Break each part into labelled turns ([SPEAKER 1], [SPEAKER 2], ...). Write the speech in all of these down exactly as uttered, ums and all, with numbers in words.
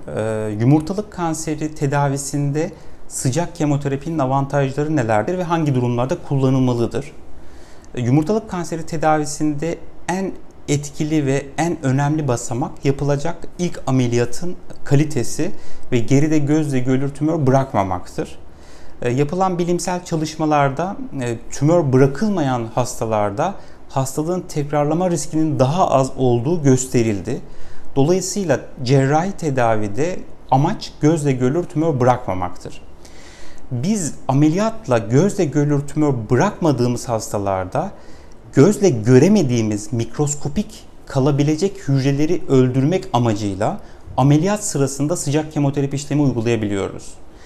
[SPEAKER 1] Ee, yumurtalık kanseri tedavisinde sıcak kemoterapinin avantajları nelerdir ve hangi durumlarda kullanılmalıdır? Ee, yumurtalık kanseri tedavisinde en etkili ve en önemli basamak yapılacak ilk ameliyatın kalitesi ve geride gözle görülür tümör bırakmamaktır. E, yapılan bilimsel çalışmalarda e, tümör bırakılmayan hastalarda hastalığın tekrarlama riskinin daha az olduğu gösterildi. Dolayısıyla cerrahi tedavide amaç gözle görülür tümör bırakmamaktır. Biz ameliyatla gözle görülür tümör bırakmadığımız hastalarda gözle göremediğimiz mikroskopik kalabilecek hücreleri öldürmek amacıyla ameliyat sırasında sıcak kemoterapi işlemi uygulayabiliyoruz.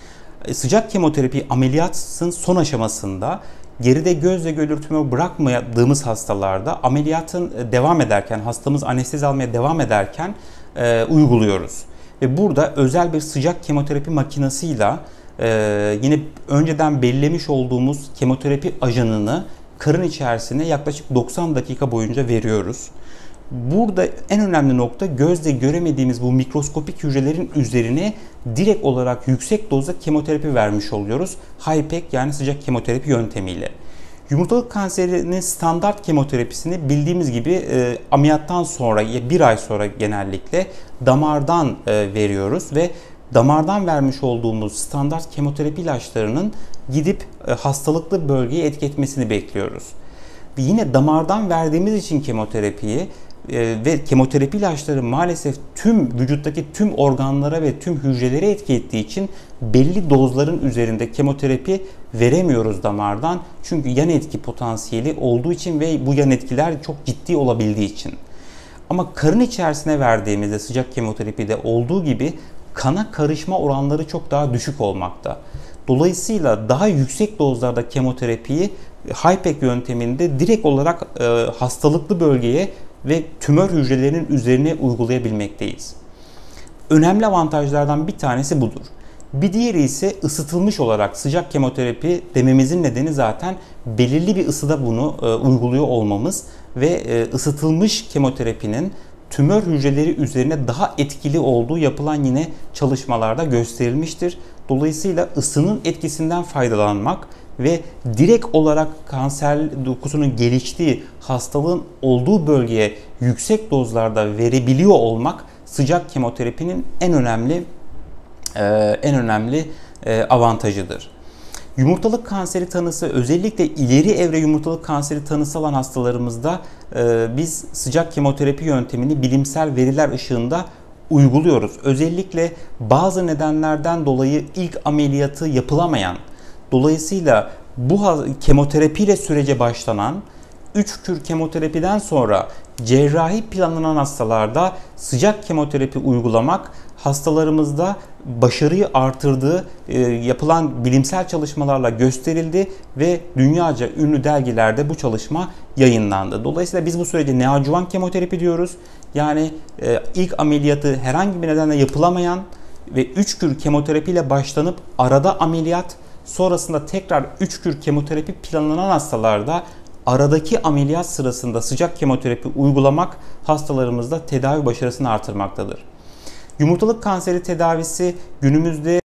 [SPEAKER 1] Sıcak kemoterapi ameliyatın son aşamasında geride gözle görülür tümör bırakmadığımız hastalarda ameliyatın devam ederken, hastamız anestezi almaya devam ederken e, uyguluyoruz. Ve burada özel bir sıcak kemoterapi makinesiyle e, yine önceden belirlemiş olduğumuz kemoterapi ajanını karın içerisine yaklaşık doksan dakika boyunca veriyoruz. Burada en önemli nokta gözle göremediğimiz bu mikroskopik hücrelerin üzerine direkt olarak yüksek dozda kemoterapi vermiş oluyoruz. HIPEC yani sıcak kemoterapi yöntemiyle. Yumurtalık kanserinin standart kemoterapisini bildiğimiz gibi e, ameliyattan sonra bir ay sonra genellikle damardan e, veriyoruz ve damardan vermiş olduğumuz standart kemoterapi ilaçlarının gidip e, hastalıklı bölgeye etki etmesini bekliyoruz. Ve yine damardan verdiğimiz için kemoterapiyi e, ve kemoterapi ilaçları maalesef tüm vücuttaki tüm organlara ve tüm hücrelere etki ettiği için belli dozların üzerinde kemoterapi veremiyoruz damardan. Çünkü yan etki potansiyeli olduğu için ve bu yan etkiler çok ciddi olabildiği için. Ama karın içerisine verdiğimizde sıcak kemoterapide olduğu gibi kana karışma oranları çok daha düşük olmakta. Dolayısıyla daha yüksek dozlarda kemoterapiyi HIPEC yönteminde direkt olarak e, hastalıklı bölgeye ve tümör hücrelerinin üzerine uygulayabilmekteyiz. Önemli avantajlardan bir tanesi budur. Bir diğeri ise ısıtılmış olarak sıcak kemoterapi dememizin nedeni zaten belirli bir ısıda bunu e, uyguluyor olmamız ve e, ısıtılmış kemoterapinin tümör hücreleri üzerine daha etkili olduğu yapılan yine çalışmalarda gösterilmiştir. Dolayısıyla ısının etkisinden faydalanmak ve direkt olarak kanser dokusunun geliştiği hastalığın olduğu bölgeye yüksek dozlarda verebiliyor olmak sıcak kemoterapinin en önemli e, en önemli e, avantajıdır. Yumurtalık kanseri tanısı, özellikle ileri evre yumurtalık kanseri tanısı alan hastalarımızda e, biz sıcak kemoterapi yöntemini bilimsel veriler ışığında uyguluyoruz. Özellikle bazı nedenlerden dolayı ilk ameliyatı yapılamayan, dolayısıyla bu kemoterapiyle sürece başlanan üç kür kemoterapiden sonra cerrahi planlanan hastalarda sıcak kemoterapi uygulamak hastalarımızda başarıyı artırdığı e, yapılan bilimsel çalışmalarla gösterildi ve dünyaca ünlü dergilerde bu çalışma yayınlandı. Dolayısıyla biz bu sürece neoadjuvan kemoterapi diyoruz. Yani e, ilk ameliyatı herhangi bir nedenle yapılamayan ve üç kür kemoterapi ile başlanıp arada ameliyat, sonrasında tekrar üç kür kemoterapi planlanan hastalarda aradaki ameliyat sırasında sıcak kemoterapi uygulamak hastalarımızda tedavi başarısını artırmaktadır. Yumurtalık kanseri tedavisi günümüzde